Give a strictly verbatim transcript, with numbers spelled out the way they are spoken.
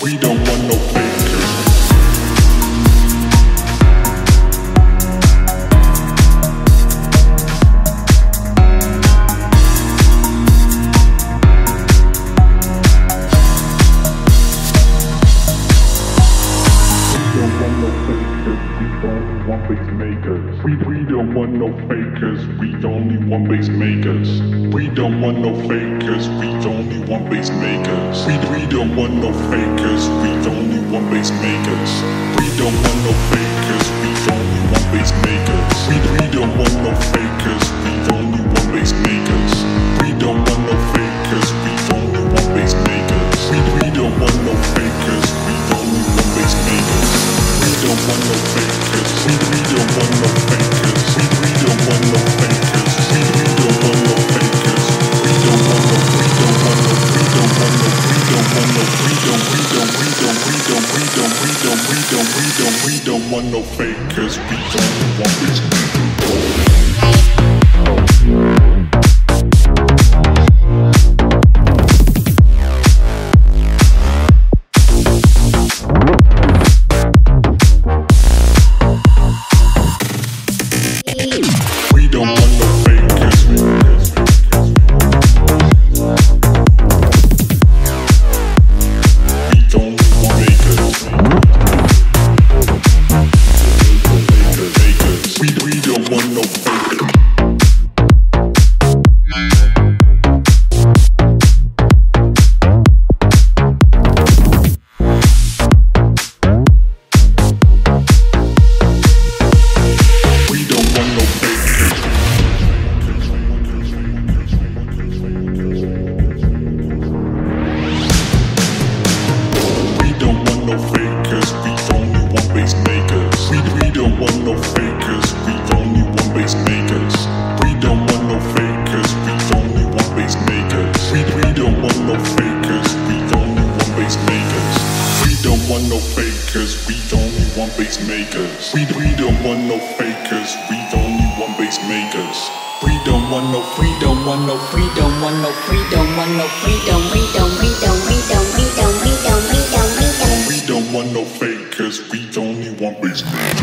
We don't want no fakers. We, we don't want no fakers, we only want bass makers. We don't want no fakers, we only want bass makers. We, we don't want no fakers, we only want bass makers. We don't want no fakers, we only want bass makers. We, we don't want no fakers, we only want bass makers. We don't want no fakers, we only want bass makers. We, we don't want no fakers, we only want bass makers. We don't want no fakers, we, we don't want no fakers. We, we don't want no fakers, we, we don't want no fakers. We don't want no, we don't want no, we don't want no, we don't want no, we don't, we don't, we don't, we don't, we don't, we don't, we don't, we don't, we don't want no fakers. We only want these people. We, we don't want no fakers, we only want bass makers. We don't want no, we don't want no, we don't want no, we don't want no, we don't, we don't, we don't, we don't, we don't, we don't, we don't, we don't. We don't want no fakers, we only want bass makers.